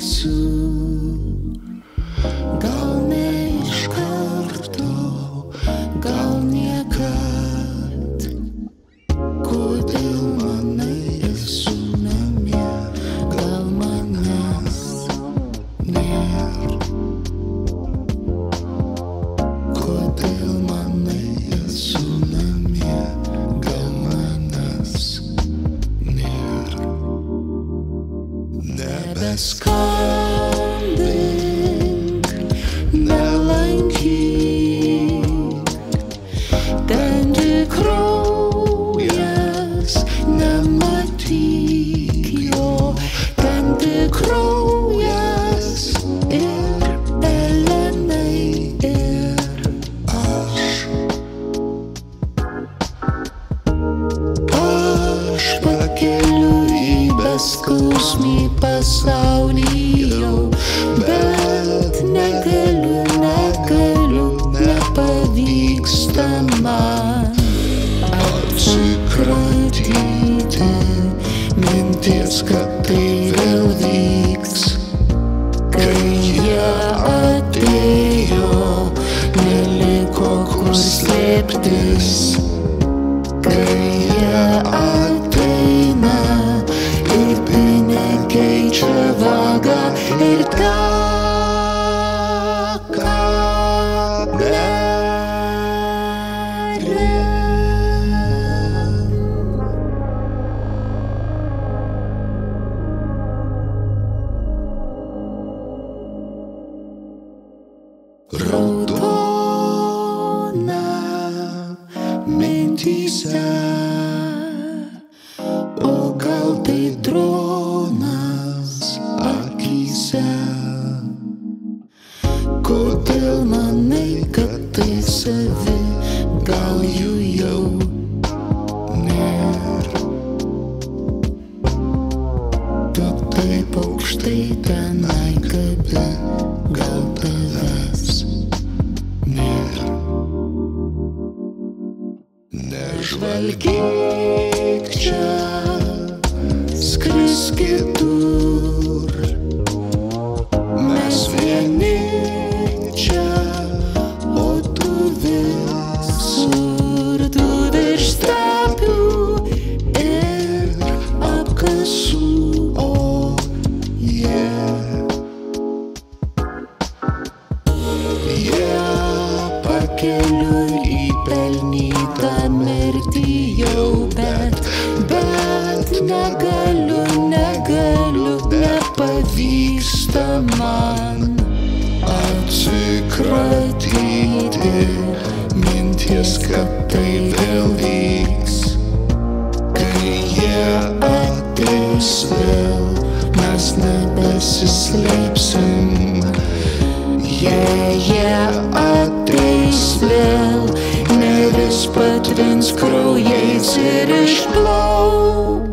eisiu, gal ne iš karto, gal niekad. Kodėl manai esu namie, gal manęs nėr. Kodėl manai esu namie, gal manęs nėr. Nebeskambink, nelankyk, ten tik kraujas, nematyk jo, ten tik kraujas ir pelenai ir aš. Aš pakeliui į beskausmį pasaulį jau, bet negaliu, nepavyksta man atsikratyti minties, kad tai vėl vyks. Kai jie atėjo, neliko kur slėptis. Kai jie ateina ir nekeičia vagą ir teka raudona mintyse, o gal tai dronas akyse. Kodėl manai, kad tai savi, gal jų jau nėr. Tu taip aukštai tenai kabi, gal tavęs nėr. Nežvalgyk čia, skrisk kitur. Mes vieni čia, o tu visur. Tu virš stepių ir apkasų, o jie pakeliui į pelnytą mirtį jau, bet negaliu, nepavyksta man atsikratyti minties, kad tai vėl vyks. Kai jie ateis vėl, mes nebesislėpsim. Jie ateis vėl, neris patvins kraujais ir išplauks.